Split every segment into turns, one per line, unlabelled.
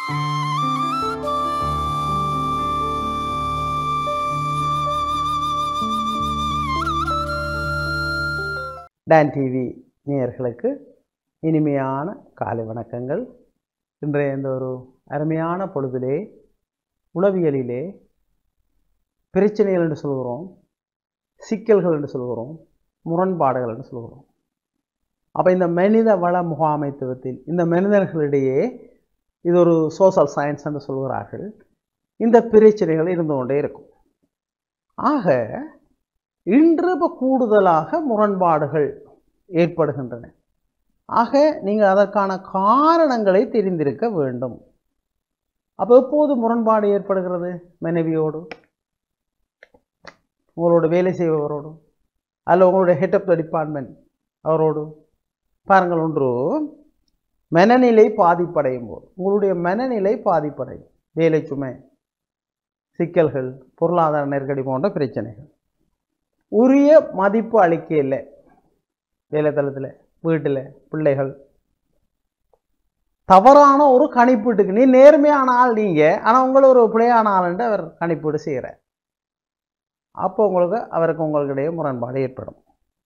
Don TV நேயர்களுக்கு இனிமையான காலை வணக்கங்கள். இன்றைய இந்த ஒரு அருமையான பொழுதிலே உளவியலிலே பிரச்சனைகள் என்று சொல்கிறோம், சிக்கல்கள் என்று சொல்கிறோம், முரண்பாடுகள் என்று சொல்கிறோம். அப்போ இந்த மனித வள முகாமைத்துவத்தில் இந்த மனிதர்களிடையே இது ஒரு சோஷியல் சயின்ஸ் என்று சொல்கிறார்கள். இந்த பிரச்சனைகள் இருந்து கொண்டே இருக்கும். ஆக இன்று இப்போ கூடுதலாக முரண்பாடுகள் ஏற்படுகின்றன. ஆக நீங்கள் அதற்கான காரணங்களை தெரிந்திருக்க வேண்டும். அப்போ எப்போது முரண்பாடு ஏற்படுகிறது? மனைவியோடு, உங்களோட வேலை செய்பவரோடு, அல்ல உங்களுடைய ஹெட் ஆஃப் த டிபார்ட்மெண்ட் அவரோடு. பாருங்கள், ஒன்று மனநிலை பாதிப்படையும் போது, உங்களுடைய மனநிலை பாதிப்படையும், வேலை சுமை, சிக்கல்கள், பொருளாதார நெருக்கடி போன்ற பிரச்சனைகள், உரிய மதிப்பு அளிக்க இல்லை, வேலைத்தளத்தில், வீட்டில், பிள்ளைகள், தவறான ஒரு கணிப்பீட்டுக்கு, நீ நேர்மையான ஆள் நீங்கள், ஆனால் உங்களை ஒரு பிழையான ஆளுன்ட்டு அவர் கணிப்பீடு செய்கிறார். அப்போ அவருக்கு உங்களுக்கிடையே முரண்பாடு ஏற்படும்.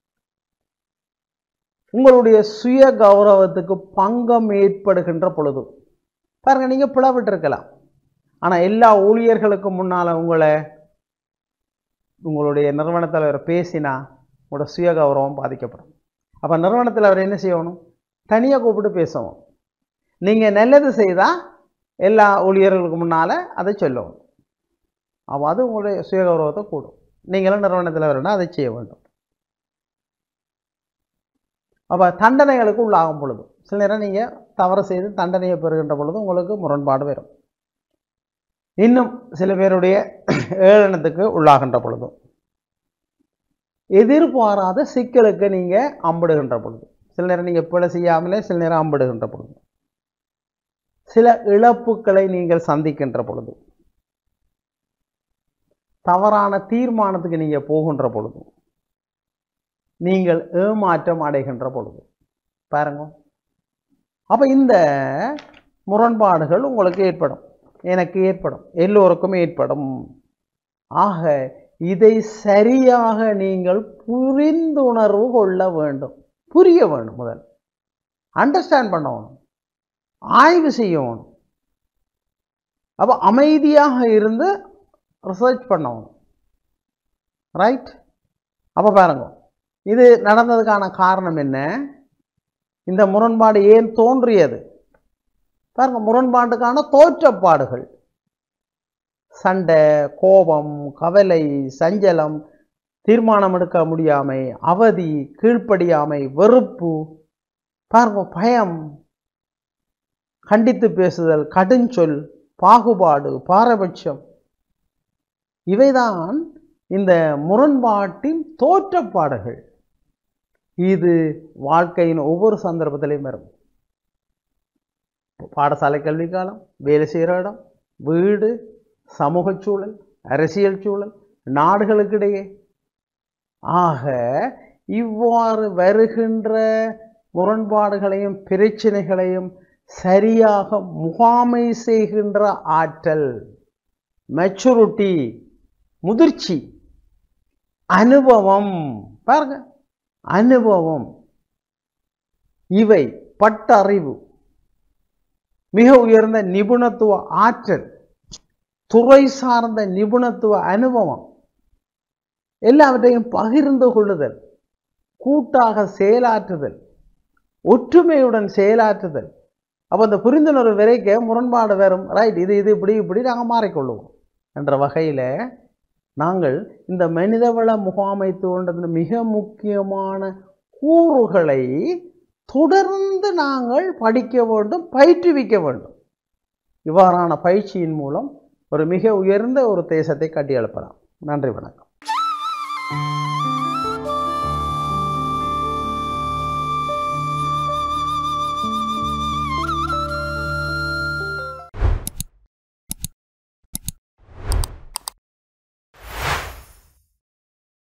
உங்களுடைய சுய கௌரவத்துக்கு பங்கம் ஏற்படுகின்ற பொழுது பாருங்கள், நீங்கள் பிளவிட்டு இருக்கலாம், ஆனால் எல்லா ஊழியர்களுக்கும் முன்னால் உங்களுடைய நிறுவனத்தில் அவர் பேசினா உங்களோட சுய கௌரவம் பாதிக்கப்படும். அப்போ நிறுவனத்தில் அவர் என்ன செய்யணும்? தனியாக கூப்பிட்டு பேசணும். நீங்கள் நல்லது செய்தால் எல்லா ஊழியர்களுக்கு முன்னால் அதை சொல்லணும். அப்போ அது உங்களுடைய சுய கௌரவத்தை கூடும். நீங்களும் நிறுவனத்தில் வரணும், அதை செய்ய வேண்டும். அப்போ தண்டனைகளுக்கு உள்ளாகும் பொழுது, சில நேரம் நீங்கள் தவறு செய்து தண்டனையை பெறுகின்ற பொழுது உங்களுக்கு முரண்பாடு வரும். இன்னும் சில பேருடைய ஏளனத்துக்கு உள்ளாகின்ற பொழுதும், எதிர்பாராத சிக்கலுக்கு நீங்கள் அம்பிடுகின்ற பொழுது, சில நேரம் நீங்கள் பிழை செய்யாமலே சில நேரம் அம்பிடுகின்ற பொழுது, சில இழப்புகளை நீங்கள் சந்திக்கின்ற பொழுது, தவறான தீர்மானத்துக்கு நீங்கள் போகின்ற பொழுது, நீங்கள் ஏமாற்றம் அடைகின்ற பொழுது பாருங்க. அப்போ இந்த முரண்பாடுகள் உங்களுக்கு ஏற்படும், எனக்கு ஏற்படும், எல்லோருக்கும் ஏற்படும். ஆக இதை சரியாக நீங்கள் புரிந்துணர்வு கொள்ள வேண்டும், புரிய வேண்டும். முதல் அண்டர்ஸ்டாண்ட் பண்ணணும், ஆய்வு செய்யணும். அப்போ அமைதியாக இருந்து ரிசர்ச் பண்ணணும். ரைட்? அப்போ பாருங்க, இது நடந்ததுக்கான காரணம் என்ன? இந்த முரண்பாடு ஏன் தோன்றியது? பாருங்க, முரண்பாட்டுக்கான தோற்றப்பாடுகள், சண்டை, கோபம், கவலை, சஞ்சலம், தீர்மானம் எடுக்க முடியாமை, அவதி, கீழ்ப்படியாமை, வெறுப்பு, பாருங்க, பயம், கண்டித்து பேசுதல், கடுஞ்சொல், பாகுபாடு, பாரபட்சம், இவைதான் இந்த முரண்பாட்டின் தோற்றப்பாடுகள். இது வாழ்க்கையின் ஒவ்வொரு சந்தர்ப்பத்திலையும் வரும். பாடசாலை கல்வி காலம், வேலை செய்கிற இடம், வீடு, சமூக சூழல், அரசியல் சூழல், நாடுகளுக்கிடையே. ஆக இவ்வாறு வருகின்ற முரண்பாடுகளையும் பிரச்சனைகளையும் சரியாக முகாமை செய்கின்ற ஆற்றல், மெச்சூரிட்டி, முதிர்ச்சி, அனுபவம், பாருங்க, அனுபவம், இவை பட்டறிவு, மிக உயர்ந்த நிபுணத்துவ ஆற்றல், துறை சார்ந்த நிபுணத்துவ அனுபவம், எல்லாவற்றையும் பகிர்ந்து கொள்ளுதல், கூட்டாக செயலாற்றுதல், ஒற்றுமையுடன் செயலாற்றுதல். அப்போ அந்த புரிந்துணர்வு வரைக்கும் முரண்பாடு வரும். ரைட், இது இப்படி நாங்கள் மாறிக்கொள்ளுவோம் என்ற வகையில் நாங்கள் இந்த மனிதவள முகாமைத்துவன்றதில் மிக முக்கியமான கூறுகளை தொடர்ந்து நாங்கள் படிக்க வேண்டும், பயிற்றுவிக்க வேண்டும். இவ்வாறான பயிற்சியின் மூலம் ஒரு மிக உயர்ந்த ஒரு தேசத்தை கட்டியெழுப்பலாம். நன்றி, வணக்கம்.